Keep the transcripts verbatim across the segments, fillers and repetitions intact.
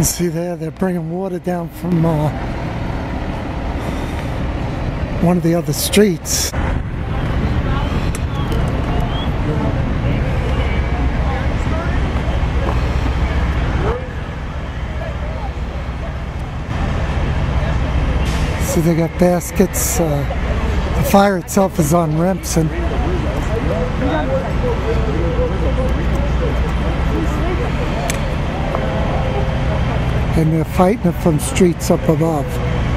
You see there, they're bringing water down from uh, one of the other streets. See, they got baskets. Uh, the fire itself is on Remsen. And they're fighting it from streets up above.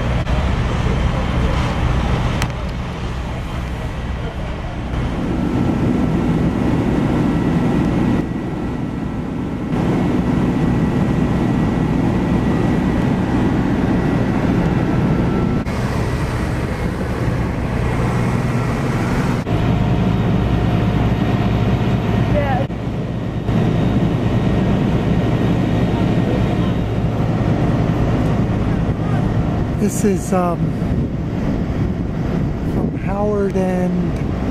This is um, from Howard and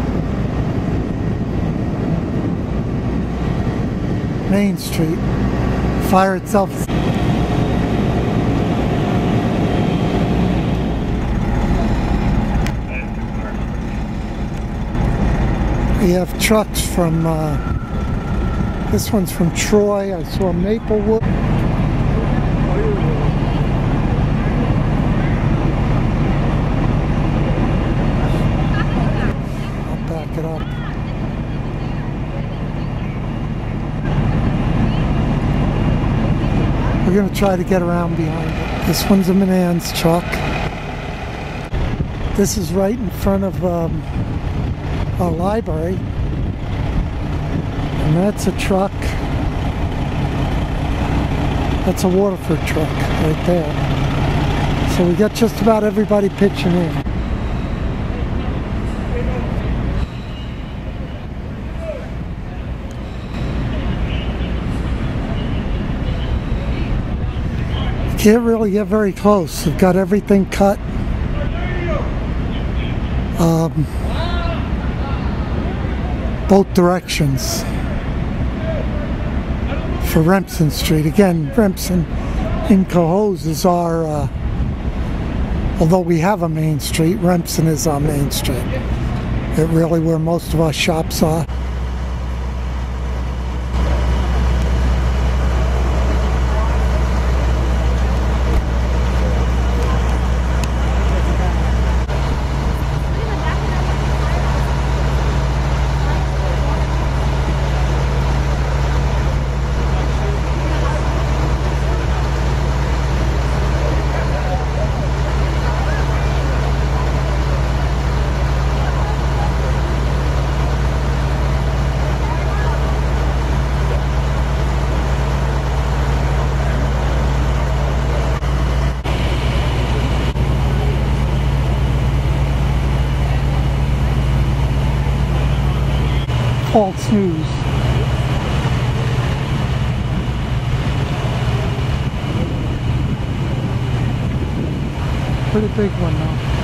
Main Street. Fire itself is we have trucks from uh, this one's from Troy. I saw Maplewood. It up. We're going to try to get around behind it. This one's a Manan's truck. This is right in front of um, our library. And that's a truck. That's a Waterford truck right there. So we got just about everybody pitching in. Can't really get very close. We've got everything cut. Um, both directions for Remsen Street. Again, Remsen in Cohoes is our, uh, although we have a main street, Remsen is our main street. It really where most of our shops are. False news. Pretty big one though.